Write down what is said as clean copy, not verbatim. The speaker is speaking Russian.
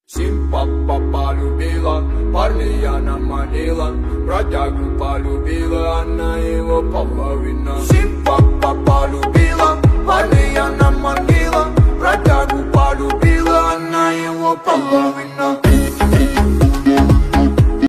Симпапа полюбила, парня наманила, бродягу полюбила, она его половина. Симпапа полюбила, парня наманила, бродягу полюбила, она его половина.